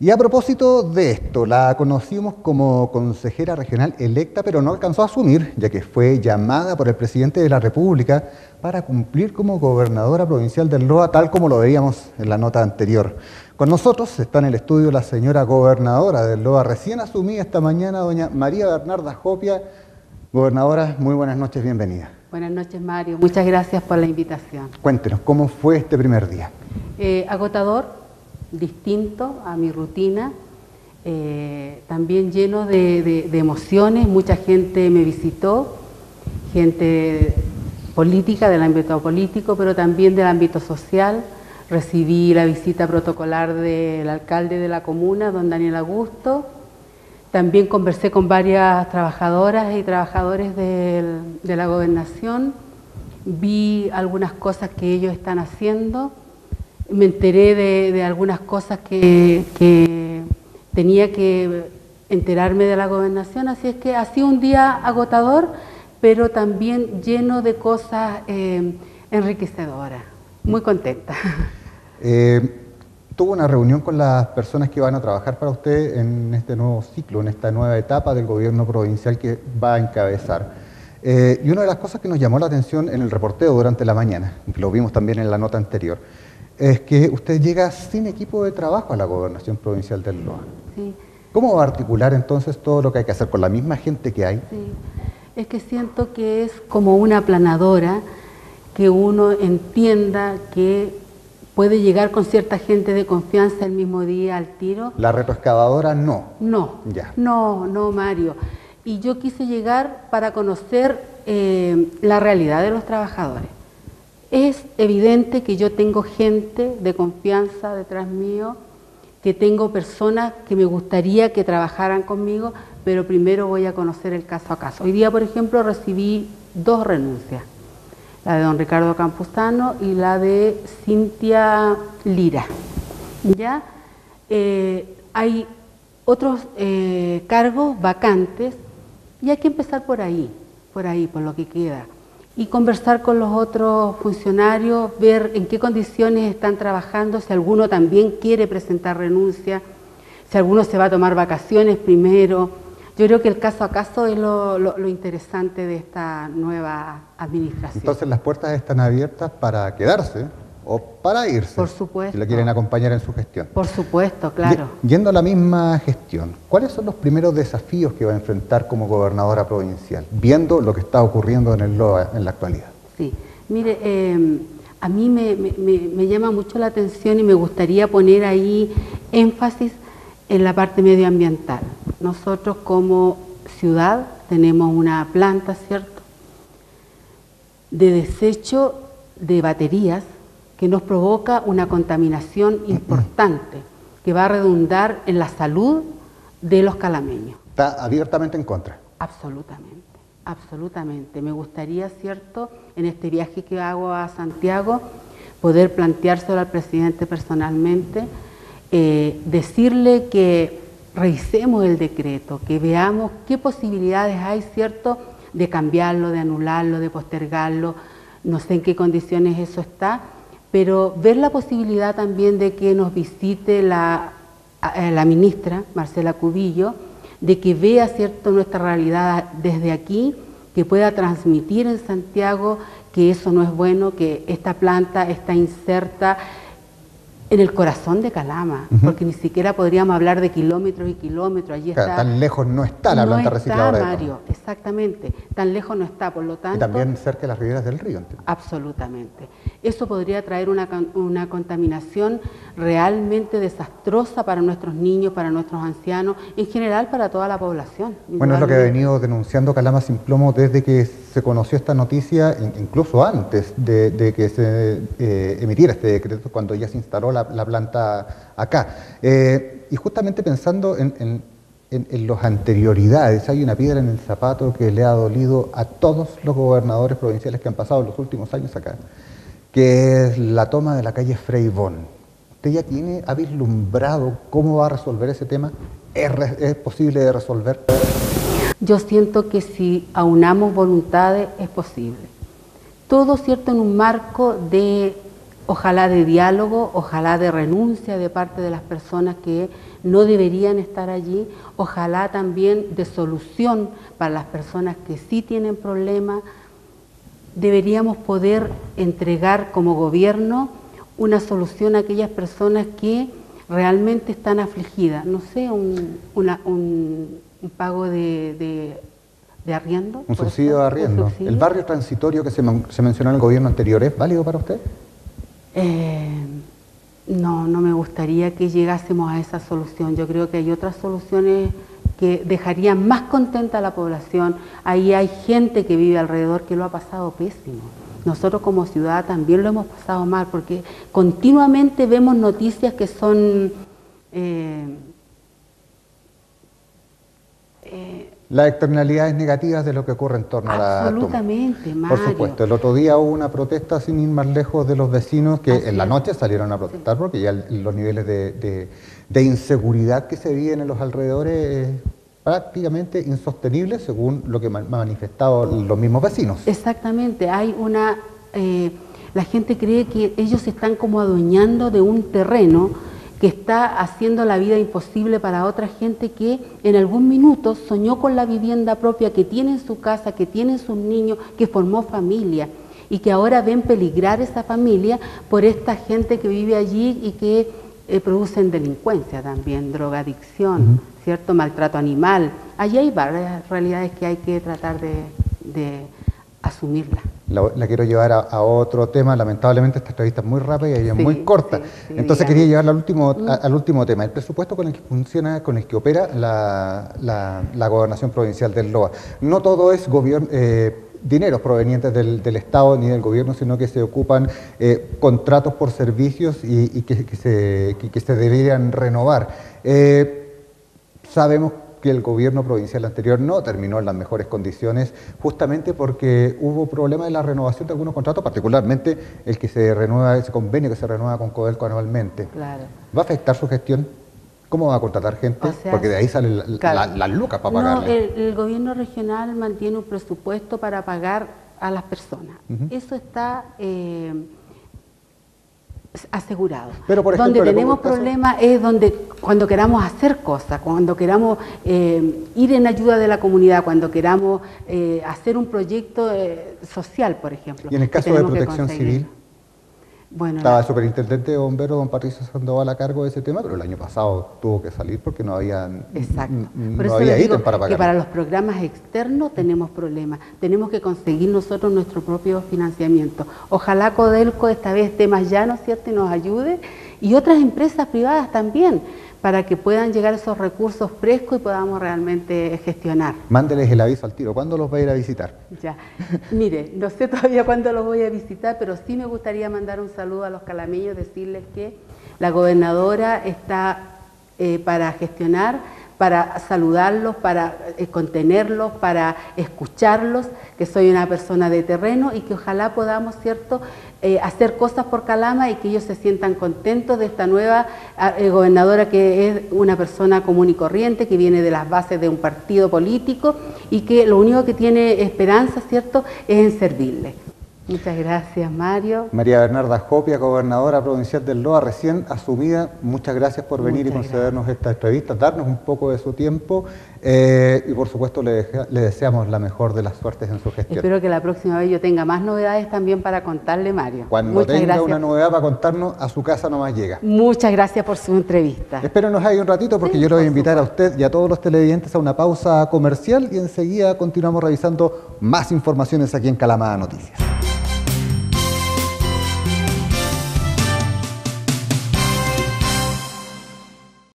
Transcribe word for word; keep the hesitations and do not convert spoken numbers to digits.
Y a propósito de esto, la conocimos como consejera regional electa, pero no alcanzó a asumir, ya que fue llamada por el presidente de la República para cumplir como gobernadora provincial del Loa, tal como lo veíamos en la nota anterior. Con nosotros está en el estudio la señora gobernadora del Loa, recién asumida esta mañana, doña María Bernarda Jopia. Gobernadora, muy buenas noches, bienvenida. Buenas noches, Mario. Muchas gracias por la invitación. Cuéntenos, ¿cómo fue este primer día? Eh, agotador, distinto a mi rutina, eh, también lleno de, de, de emociones. Mucha gente me visitó, gente política, del ámbito político, pero también del ámbito social. Recibí la visita protocolar del alcalde de la comuna, don Daniel Augusto. También conversé con varias trabajadoras y trabajadores del, de la gobernación. Vi algunas cosas que ellos están haciendo. Me enteré de, de algunas cosas que, que tenía que enterarme de la gobernación. Así es que ha sido un día agotador, pero también lleno de cosas eh, enriquecedoras. Muy contenta. Eh, tuvo una reunión con las personas que van a trabajar para usted en este nuevo ciclo, en esta nueva etapa del gobierno provincial que va a encabezar. Eh, y una de las cosas que nos llamó la atención en el reporteo durante la mañana, que lo vimos también en la nota anterior, es que usted llega sin equipo de trabajo a la gobernación provincial del Loa. Sí. ¿Cómo va a articular entonces todo lo que hay que hacer con la misma gente que hay? Sí. Es que siento que es como una aplanadora, que uno entienda que puede llegar con cierta gente de confianza el mismo día al tiro. ¿La retroexcavadora no? No, ya. no, no, Mario. Y yo quise llegar para conocer eh, la realidad de los trabajadores. Es evidente que yo tengo gente de confianza detrás mío, que tengo personas que me gustaría que trabajaran conmigo, pero primero voy a conocer el caso a caso. Hoy día, por ejemplo, recibí dos renuncias. La de don Ricardo Campuzano y la de Cintia Lira. ¿Ya? Eh, hay otros eh, cargos vacantes y hay que empezar por ahí, por ahí, por lo que queda. Y conversar con los otros funcionarios, ver en qué condiciones están trabajando, si alguno también quiere presentar renuncia, si alguno se va a tomar vacaciones primero. Yo creo que el caso a caso es lo, lo, lo interesante de esta nueva administración. Entonces las puertas están abiertas para quedarse o para irse. Por supuesto. Si la quieren acompañar en su gestión. Por supuesto, claro. Y, yendo a la misma gestión, ¿cuáles son los primeros desafíos que va a enfrentar como gobernadora provincial, viendo lo que está ocurriendo en el Loa en la actualidad? Sí, mire, eh, a mí me, me, me llama mucho la atención y me gustaría poner ahí énfasis en la parte medioambiental. Nosotros como ciudad tenemos una planta, ¿cierto?, de desecho de baterías que nos provoca una contaminación importante que va a redundar en la salud de los calameños. ¿Está abiertamente en contra? Absolutamente, absolutamente. Me gustaría, ¿cierto?, en este viaje que hago a Santiago, poder planteárselo al presidente personalmente, eh, decirle que revisemos el decreto, que veamos qué posibilidades hay, ¿cierto?, de cambiarlo, de anularlo, de postergarlo. No sé en qué condiciones eso está, pero ver la posibilidad también de que nos visite la, la ministra, Marcela Cubillo, de que vea, ¿cierto?, nuestra realidad desde aquí, que pueda transmitir en Santiago que eso no es bueno, que esta planta está inserta en el corazón de Calama, uh-huh. porque ni siquiera podríamos hablar de kilómetros y kilómetros. Allí claro, está, tan lejos no está la no planta está, recicladora. Mario, exactamente, tan lejos no está, por lo tanto... Y también cerca de las riberas del río. ¿Entiendes? Absolutamente. Eso podría traer una, una contaminación realmente desastrosa para nuestros niños, para nuestros ancianos, en general para toda la población. Bueno, es lo que ha venido denunciando Calama Sin Plomo desde que se conoció esta noticia, incluso antes de, de que se eh, emitiera este decreto, cuando ya se instaló la, la planta acá. Eh, y justamente pensando en, en, en, en las anterioridades, hay una piedra en el zapato que le ha dolido a todos los gobernadores provinciales que han pasado en los últimos años acá, que es la toma de la calle Frei Bon. ¿Usted ya tiene, ha vislumbrado cómo va a resolver ese tema? ¿Es, es posible de resolver? Yo siento que si aunamos voluntades es posible. Todo, ¿cierto?, en un marco de ojalá de diálogo, ojalá de renuncia de parte de las personas que no deberían estar allí, ojalá también de solución para las personas que sí tienen problemas. Deberíamos poder entregar como gobierno una solución a aquellas personas que realmente están afligidas. No sé, un, una, un, un pago de, de, de arriendo. Un subsidio de arriendo. Subsidio? ¿El barrio transitorio que se, se mencionó en el gobierno anterior es válido para usted? Eh, no, no me gustaría que llegásemos a esa solución. Yo creo que hay otras soluciones que dejarían más contenta a la población. Ahí hay gente que vive alrededor que lo ha pasado pésimo. Nosotros como ciudad también lo hemos pasado mal, porque continuamente vemos noticias que son... Eh, eh, Las externalidades negativas de lo que ocurre en torno a la toma. Absolutamente, Mario. Por supuesto, el otro día hubo una protesta sin ir más lejos de los vecinos que Así en la noche salieron a protestar sí. porque ya los niveles de, de, de inseguridad que se viven en los alrededores es prácticamente insostenible según lo que han manifestado los mismos vecinos. Exactamente, hay una... Eh, la gente cree que ellos se están como adueñando de un terreno que está haciendo la vida imposible para otra gente que en algún minuto soñó con la vivienda propia, que tiene en su casa, que tiene en sus niños, que formó familia y que ahora ven peligrar esa familia por esta gente que vive allí y que eh, producen delincuencia también, drogadicción, uh-huh. ¿cierto? Maltrato animal. Allí hay varias realidades que hay que tratar de, de asumirla. La, la quiero llevar a, a otro tema. Lamentablemente esta entrevista es muy rápida y es sí, muy corta. Sí, sí, Entonces digamos. quería llevarla al último, a, al último tema. El presupuesto con el que funciona, con el que opera la, la, la Gobernación Provincial del Loa. No todo es gobierno... Eh, dineros provenientes del, del Estado ni del gobierno, sino que se ocupan eh, contratos por servicios y, y que, que, se, que, que se deberían renovar. Eh, sabemos que el gobierno provincial anterior no terminó en las mejores condiciones justamente porque hubo problemas en la renovación de algunos contratos, particularmente el que se renueva, ese convenio que se renueva con Codelco anualmente. Claro. ¿Va a afectar su gestión? ¿Cómo va a contratar gente? O sea, porque de ahí salen las claro. la, la lucas para pagarle. No, el, el gobierno regional mantiene un presupuesto para pagar a las personas. Uh-huh. Eso está eh, asegurado. Pero por ejemplo, donde tenemos problemas es donde cuando queramos hacer cosas, cuando queramos eh, ir en ayuda de la comunidad, cuando queramos eh, hacer un proyecto eh, social, por ejemplo. ¿Y en el caso de protección civil? Bueno, Estaba la... el superintendente de bomberos, don Patricio Sandoval, a cargo de ese tema, pero el año pasado tuvo que salir porque no había, Exacto. no Por eso había digo ítem para pagar. Que para los programas externos tenemos problemas. Tenemos que conseguir nosotros nuestro propio financiamiento. Ojalá Codelco esta vez esté más llano, ¿cierto? Y nos ayude. Y otras empresas privadas también, para que puedan llegar esos recursos frescos y podamos realmente gestionar. Mándeles el aviso al tiro. ¿Cuándo los va a ir a visitar? Ya. Mire, no sé todavía cuándo los voy a visitar, pero sí me gustaría mandar un saludo a los calameños, decirles que la gobernadora está eh, para gestionar, para saludarlos, para eh, contenerlos, para escucharlos, que soy una persona de terreno y que ojalá podamos, ¿cierto?, eh, hacer cosas por Calama y que ellos se sientan contentos de esta nueva eh, gobernadora que es una persona común y corriente, que viene de las bases de un partido político y que lo único que tiene esperanza, ¿cierto?, es en servirle. Muchas gracias, Mario. María Bernarda Jopia, gobernadora provincial del Loa, recién asumida. Muchas gracias por venir Muchas y concedernos gracias. esta entrevista, darnos un poco de su tiempo eh, y por supuesto le, le deseamos la mejor de las suertes en su gestión. Espero que la próxima vez yo tenga más novedades también para contarle, Mario. Cuando Muchas tenga gracias. una novedad para contarnos, a su casa nomás llega. Muchas gracias por su entrevista. Espero nos haya un ratito porque sí, yo lo voy a invitar supuesto. a usted y a todos los televidentes a una pausa comercial y enseguida continuamos revisando más informaciones aquí en Calama Noticias.